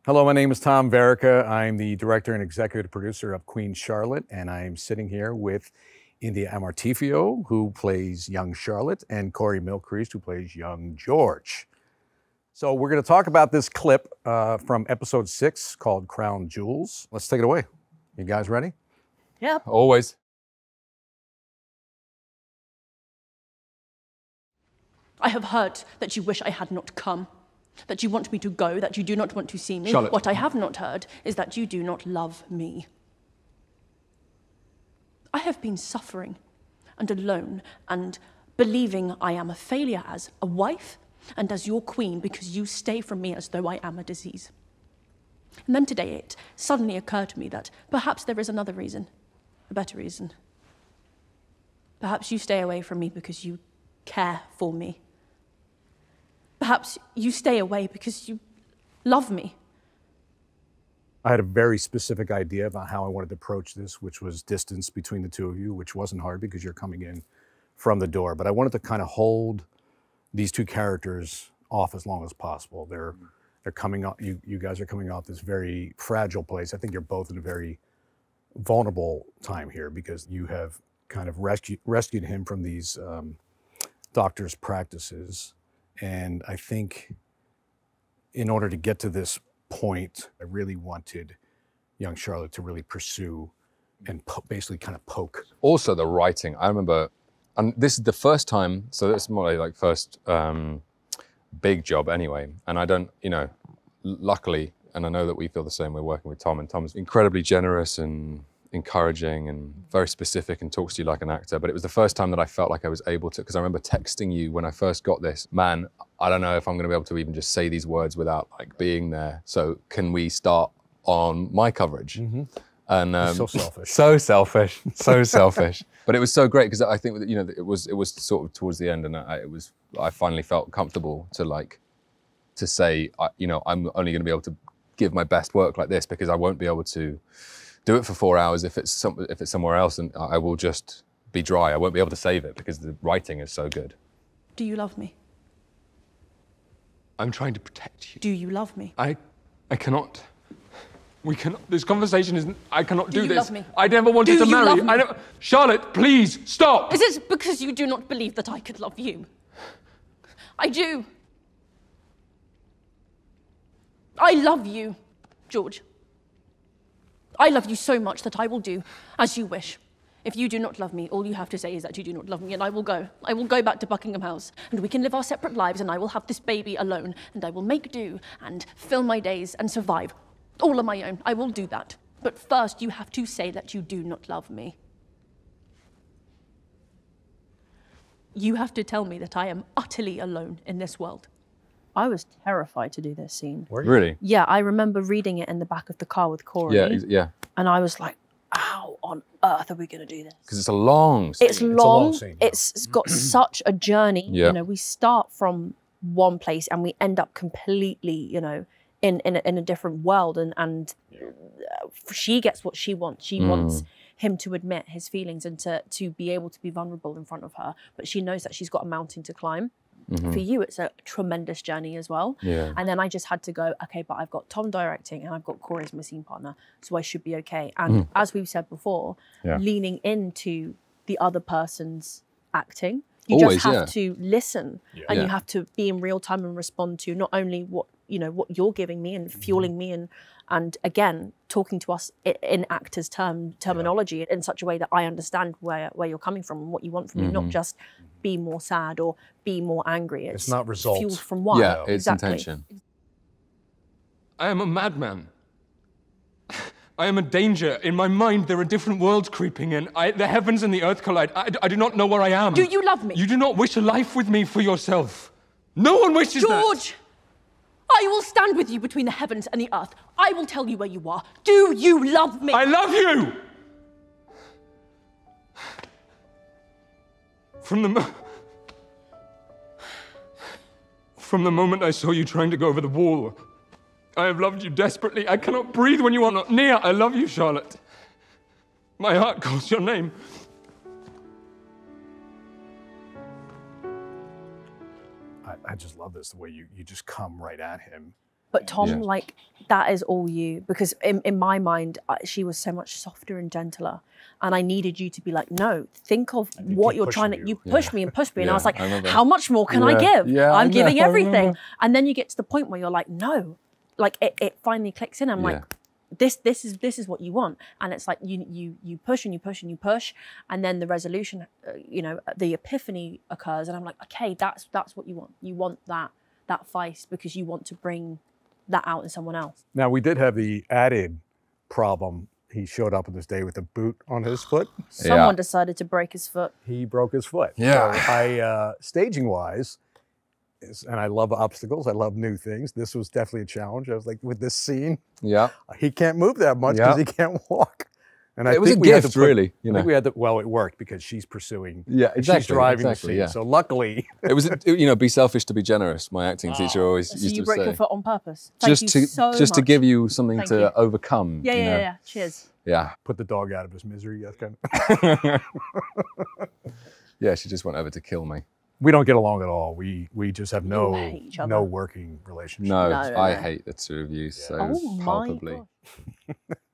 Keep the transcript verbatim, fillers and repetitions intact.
Hello, my name is Tom Verica. I'm the director and executive producer of Queen Charlotte, and I'm sitting here with India Amarteifio, who plays young Charlotte, and Corey Mylchreest, who plays young George. So we're going to talk about this clip uh, from episode six called Crown Jewels. Let's take it away. You guys ready? Yeah. Always. I have heard that you wish I had not come, that you want me to go, that you do not want to see me. Charlotte. What I have not heard is that you do not love me. I have been suffering and alone and believing I am a failure as a wife and as your queen because you stay from me as though I am a disease. And then today it suddenly occurred to me that perhaps there is another reason, a better reason. Perhaps you stay away from me because you care for me. Perhaps you stay away because you love me. I had a very specific idea about how I wanted to approach this, which was distance between the two of you, which wasn't hard because you're coming in from the door. But I wanted to kind of hold these two characters off as long as possible. They're they're coming off, you, you guys are coming off this very fragile place. I think you're both in a very vulnerable time here because you have kind of rescued, rescued him from these um, doctor's practices. And I think in order to get to this point, I really wanted young Charlotte to really pursue and po basically kind of poke. Also the writing, I remember, and this is the first time, so this is my like first um, big job anyway, and I don't, you know, luckily, and I know that we feel the same, we're working with Tom, and Tom's incredibly generous and encouraging and very specific and talks to you like an actor, but it was the first time that I felt like I was able to, because I remember texting you when I first got this, man, I don't know if I'm going to be able to even just say these words without like being there, so can we start on my coverage? Mm-hmm. And um, so selfish. So selfish, so selfish. But it was so great because I think that, you know, it was it was sort of towards the end, and I, it was I finally felt comfortable to like to say, I, you know, I'm only going to be able to give my best work like this because I won't be able to do it for four hours if it's some, if it's somewhere else, and I will just be dry. I won't be able to save it because the writing is so good. Do you love me? I'm trying to protect you. Do you love me? I, I cannot. We cannot. This conversation isn't. I cannot do, Do you this. love me? I never wanted Do to you marry. love me? I never. Charlotte, please stop. Is it because you do not believe that I could love you? I do. I love you, George. I love you so much that I will do as you wish. If you do not love me, all you have to say is that you do not love me, and I will go. I will go back to Buckingham House, and we can live our separate lives, and I will have this baby alone, and I will make do and fill my days and survive all on my own. I will do that. But first, you have to say that you do not love me. You have to tell me that I am utterly alone in this world. I was terrified to do this scene. Were you? Really? Yeah, I remember reading it in the back of the car with Corey. Yeah, yeah. And I was like, how on earth are we going to do this? Because it's a long scene. It's long. It's a long scene, yeah. It's, it's got such a journey. Yeah. You know, we start from one place and we end up completely, you know, in in a, in a different world. And and yeah. she gets what she wants. She Mm. wants him to admit his feelings and to to be able to be vulnerable in front of her. But she knows that she's got a mountain to climb. Mm-hmm. For you, it's a tremendous journey as well. Yeah. And then I just had to go, okay, but I've got Tom directing and I've got Corey as my scene partner, so I should be okay. And mm. as we've said before, yeah. leaning into the other person's acting, you Always, just have yeah. to listen yeah. and yeah. you have to be in real time and respond to not only what, you know, what you're giving me and fueling mm-hmm. me and and again, talking to us in actors' term terminology yeah. in such a way that I understand where, where you're coming from and what you want from mm-hmm. me, not just be more sad or be more angry. It's, it's not results. Fueled from one. Yeah, it's exactly. intention. I am a madman. I am a danger. In my mind, there are different worlds creeping in. I, the heavens and the earth collide. I, I do not know where I am. Do you love me? You do not wish a life with me for yourself. No one wishes George! that. George! I will stand with you between the heavens and the earth. I will tell you where you are. Do you love me? I love you! From the... Mo From the moment I saw you trying to go over the wall, I have loved you desperately. I cannot breathe when you are not near. I love you, Charlotte. My heart calls your name. I, I just love this, the way you, you just come right at him But Tom, Yeah. like, that is all you. Because in, in my mind, I- she was so much softer and gentler. And I needed you to be like, no, think of what keep you're trying to, pushing you you. push me and push me. And I Yeah, was like, I remember. how much more can I Yeah, give? yeah, I I'm know, giving I everything. remember. And then you get to the point where you're like, no, like it, it finally clicks in. I'm Yeah. like, this, this is, this is what you want. And it's like, you, you, you push and you push and you push. And then the resolution, uh, you know, the epiphany occurs. And I'm like, okay, that's, that's what you want. You want that, that feist because you want to bring that out in someone else. Now, we did have the added problem. He showed up on this day with a boot on his foot. Someone Yeah. decided to break his foot. He broke his foot. Yeah. So I, uh, staging wise, is, and I love obstacles, I love new things. This was definitely a challenge. I was like, with this scene, Yeah. he can't move that much because Yeah. he can't walk. And I It was think a we had to gift, put- really, you I know. think we had to, well, it worked because she's pursuing. Yeah, and exactly. She's driving exactly, the scene. yeah. So luckily, It was, you know, be selfish to be generous. My acting teacher always So used you to broke say. your foot on purpose. Thank Just you to so just to much. give you something Thank to you. overcome. Yeah, you yeah, know? yeah, yeah. Cheers. Yeah. put the dog out of his misery. That's kind of. Yeah, she just went over to kill me. We don't get along at all. We we just have no hate each other. no working relationship. No, No, no, I no. hate the two of you so Oh my palpably. gosh.